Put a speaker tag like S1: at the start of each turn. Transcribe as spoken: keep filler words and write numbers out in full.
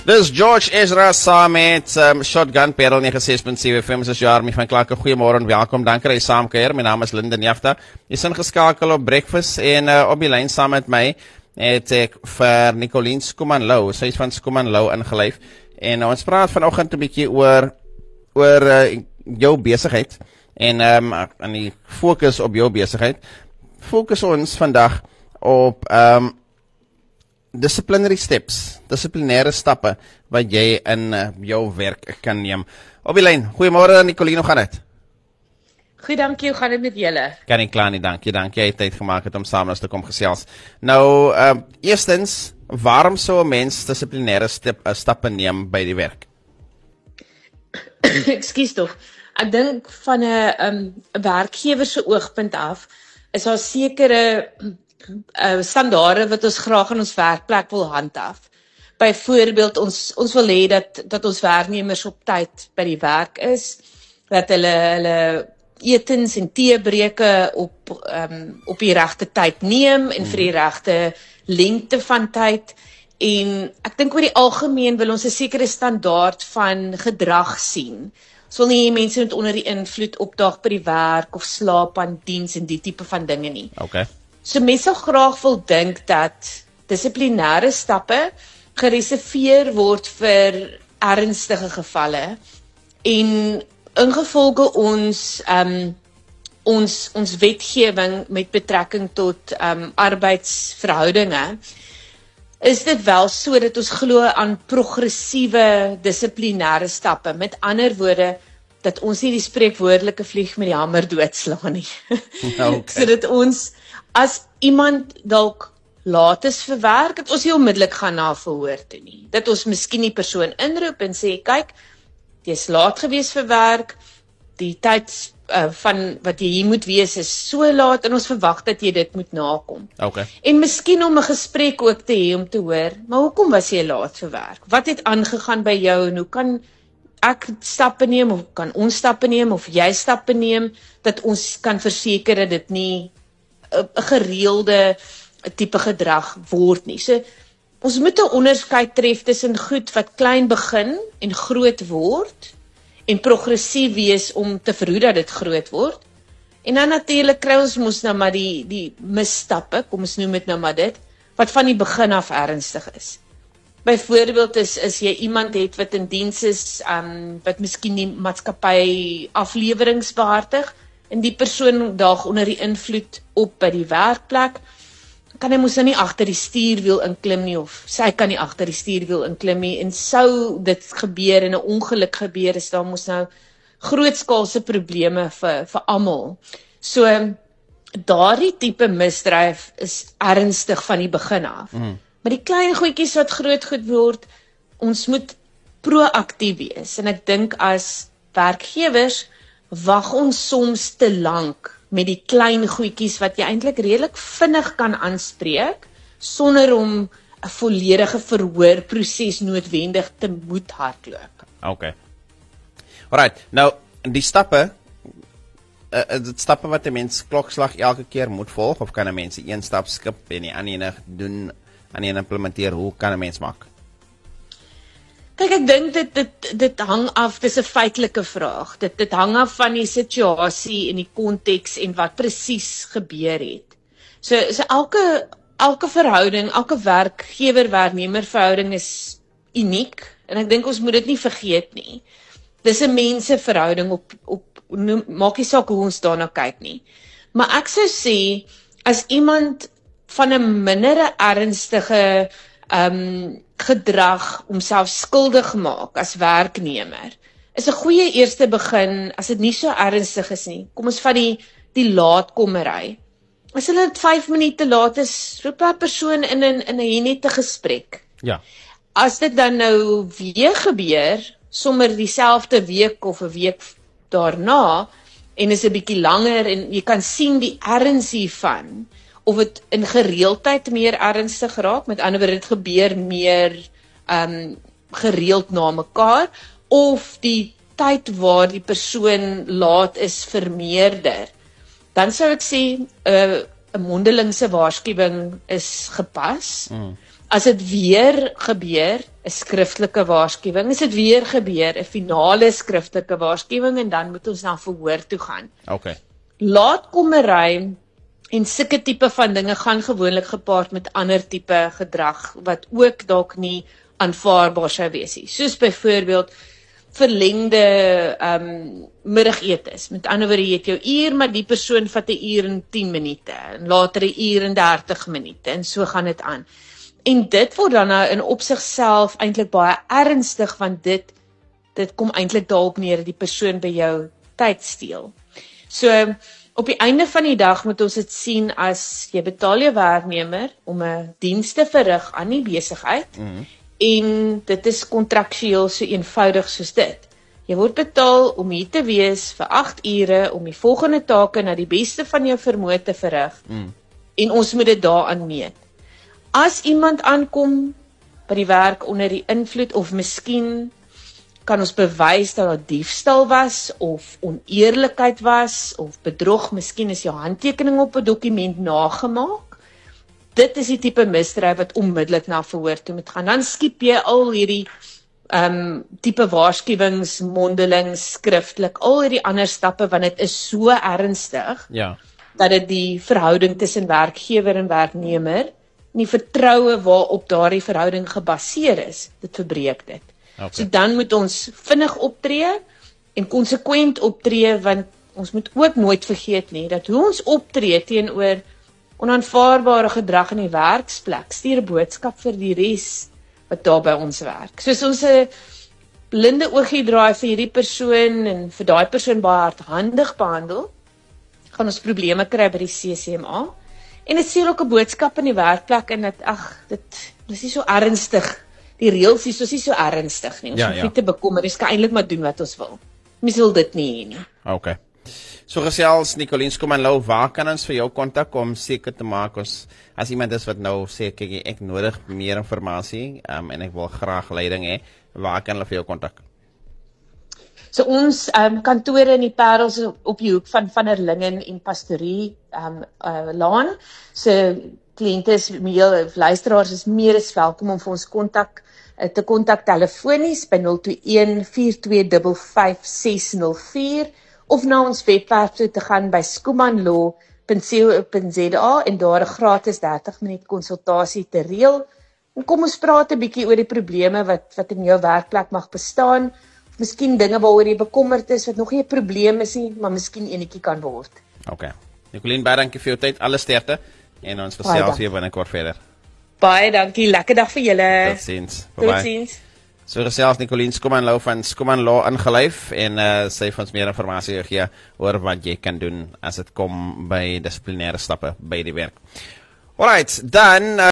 S1: Dis George Ezra saam met um, Shotgun Parel nege ses punt sewe F M, is Jarmy van Clarke. Goeiemôre en welkom. Dankie dat jy saamkuier. My naam is Linden Jafta. Jy is ingeskakel op Breakfast en uh, op die lyn saam met my het ek vir Nicoline Skuman-Lou, sy is van Skuman-Lou ingelyf. En uh, ons praat vanoggend 'n bietjie oor oor uh, jou besigheid en um, en die fokus op jou besigheid. Fokus ons vandag op um, disciplinary steps, disciplinêre stappe wat jy in uh, jou werk kan neem. Op die lyn, goeiemôre Nicoline, hoe gaan dit?
S2: Goed, dankie, hoe gaan dit met julle?
S1: Kan nie klaar nie, dankie, dankie, jy het tyd gemaak het om saam ons te kom gesels. Nou, uh, eerstens, waarom sou 'n mens disciplinêre step, uh, stappe neem by die werk?
S2: Ekskuus tog, ek dink van 'n um, werkgewer se oogpunt af, is daar sekere Uh, standaarde wat ons graag in ons werkplek wil handhaaf. Byvoorbeeld, ons, ons wil hê dat, dat ons werknemers op tyd by die werk is, dat hulle, hulle etens en teebreke op, um, op die regte tyd neem en vir die regte lengte van tyd. En ek dink oor die algemeen wil ons 'n sekere standaard van gedrag sien. Ons wil nie mense met onder die invloed opdaag by die werk of slaap aan diens en die tipe van dinge nie.
S1: Okay.
S2: So mense sal graag wil dink dat dissiplinêre stappe gereserveer word vir ernstige gevalle en ingevolge ons um, ons ons wetgewing met betrekking tot um, arbeidsverhoudinge, is dit wel so dat ons glo aan progressiewe dissiplinêre stappe. Met ander woorde, dat ons nie die spreekwoordelike vlieg met die hamer doodslaan nie.
S1: Okay.
S2: So dat ons, as iemand dalk laat is vir werk, dat ons nie onmiddellik gaan na verhoor toe nie. Dat ons miskien die persoon inroep en sê, kyk, jy is laat gewees vir werk, die tyd uh, van wat jy hier moet wees is so laat en ons verwag dat jy dit moet nakom.
S1: Okay.
S2: En miskien om 'n gesprek ook te hê om te hoor, maar hoekom was jy laat vir werk? Wat het aangegaan by jou en hoe kan ek stappe neem of kan ons stappe neem of jy stappe neem dat ons kan verseker dat dit nie 'n gereelde tipe gedrag word nie. So ons moet 'n onderskeid tref tussen goed wat klein begin en groot word en progressief wees om te verhoed dat dit groot word. En dan natuurlik kry ons mos nou maar die die misstappe, kom ons noem dit nou maar dit, wat van die begin af ernstig is. Byvoorbeeld is is jy iemand het wat in diens is, um, wat miskien die maatskappy afleweringe behartig, en die persoon daag onder die invloed op by die werkplek, kan hy mos nou nie agter die stuurwiel inklim nie, of sy kan nie agter die stuurwiel inklim nie, en sou dit gebeur en 'n ongeluk gebeur, is daar mos nou grootskaalse probleme vir, vir almal. So, daardie tipe misdryf is ernstig van die begin af. Mm. Maar die klein goedjies wat groot goed word, ons moet proaktief wees. En ek dink as werkgewers, wag ons soms te lank met die klein goedjies wat jy eintlik redelik vinnig kan aanspreek, sonder om 'n volledige verhoorproses noodwendig te moet hardloop.
S1: Okay. Alright, nou, die stappe, uh, dit stappe wat 'n mens klokslag elke keer moet volg, of kan 'n mens een stap skip en die ander doen, en die implementeer, hoe kan 'n mens maak?
S2: Kyk, ek dink dit, dit, dit hang af, dis 'n feitelike vraag, dit, dit hang af van die situasie en die konteks en wat presies gebeur het. So, so elke, elke verhouding, elke werkgewer-werknemer verhouding is uniek, en ek dink ons moet dit nie vergeet nie. Dis 'n menseverhouding op, op noem, maak nie saak hoe ons daarna kyk nie. Maar ek sou sê, as iemand van 'n mindere ernstige um, gedrag homself skuldig maak as werknemer, is 'n goeie eerste begin, as dit nie so ernstig is nie. Kom ons vat die, die laatkommery. As hulle vyf minute laat is, roep daai persoon in 'n in 'n nette gesprek.
S1: Ja.
S2: As dit dan nou weer gebeur, sommer dieselfde week of 'n week daarna, en is 'n bietjie langer, en jy kan sien die erns hiervan, of dit in gereeldheid meer ernstig raak, met ander woorde dit gebeur meer um, gereeld na mekaar, of die tyd waar die persoon laat is vermeerder, dan sou ek sê 'n uh, 'n mondelingse waarskuwing is gepas. Mm. As dit weer gebeur, 'n skriftelike waarskuwing, as dit weer gebeur, 'n finale skriftelike waarskuwing en dan moet ons na verhoor toe gaan.
S1: Okay.
S2: Laatkommery en sulke tipe van dinge gaan gewoonlik gepaard met ander tipe gedrag wat ook dalk nie aanvaarbaar sou wees nie. Soos byvoorbeeld verlengde um, middagetes. Met ander woorde, jy het jou uur, maar die persoon vat 'n uur en tien minute en later 'n uur en dertig minute en so gaan dit aan. En dit word dan nou in op sigself eintlik baie ernstig want dit dit kom eintlik daarop neer dat die persoon by jou tyd steel. So op die einde van die dag moet ons dit sien as jy betaal jou werknemer om 'n diens te verrig aan die besigheid. Mm-hmm. En dit is kontraktueel so eenvoudig soos dit. Jy word betaal om hier te wees vir agt ure om die volgende take na die beste van jou vermoë te verrig. Mm. En ons moet dit daaraan meet. As iemand aankom by die werk onder die invloed of miskien kan ons bewys dat daar diefstal was of oneerlikheid was of bedrog, miskien is jou handtekening op 'n dokument nagemaak. Dit is die tipe misdryf wat onmiddellik na verhoor toe moet gaan. Dan skiep jy al hierdie um, tipe waarskuwings, mondelings, skriftelik, al hierdie ander stappe want dit is so ernstig
S1: ja.
S2: dat dit die verhouding tussen werkgewer en werknemer en die vertroue waarop daardie verhouding gebaseer is, dit verbreek dit. Okay. So dan moet ons vinnig optree en konsekwent optree want ons moet ook nooit vergeet nie dat hoe ons optree teenoor onaanvaarbare gedrag in die werksplek stuur 'n boodskap vir die res wat daar by ons werk. Soos ons 'n blinde oogie draai vir hierdie persoon en vir daai persoon baie hardhandig behandel, gaan ons probleme kry by die C C M A. En dit sê ook 'n boodskap in die werkplek en dat ag, dit dis nie so ernstig. Die reëls is nie so ernstig nie. Ons
S1: ja,
S2: hoef
S1: ja.
S2: nie te bekommer, ons kan eintlik maar doen wat ons wil. Mens wil dit nie hê nie.
S1: Okay. So gesels Nicoline Skuman Lou, waar kan ons vir jou kontak om seker te maak ons as iemand is wat nou sê kyk ek nodig meer inligting um, en ek wil graag leiding hê, waar kan hulle vir jou kontak?
S2: So ons um, kantore in die Parels op die hoek van Van der Lingen en Pastorie um, uh, laan. So kliënte is meer luisteraars is meer as welkom om vir ons kontak uh, te kontak telefonies by nul twee een vier twee vyf vyf ses nul vier of na ons webwerf toe te gaan by skumanlaw punt co punt za en daar 'n gratis dertig minuut konsultasie te reël. En kom ons praat 'n bietjie oor die probleme wat wat in jou werkplek mag bestaan. Of miskien dinge waaroor jy bekommerd is wat nog nie 'n probleem is nie, maar miskien enetjie kan word.
S1: Okay. Nicoline, baie dankie vir jou tyd. Alle sterkte en ons gesels weer binnekort verder.
S2: Baie dankie. Lekker dag vir julle.
S1: Totsiens. Bye bye.
S2: Totsiens.
S1: So gesels Nicoline Skuman Lou van Skuman Law ingelyf en uh, sy het ons meer inligting gegee oor wat jy kan doen as dit kom by dissiplinêre stappe by die werk. Alright, dan uh,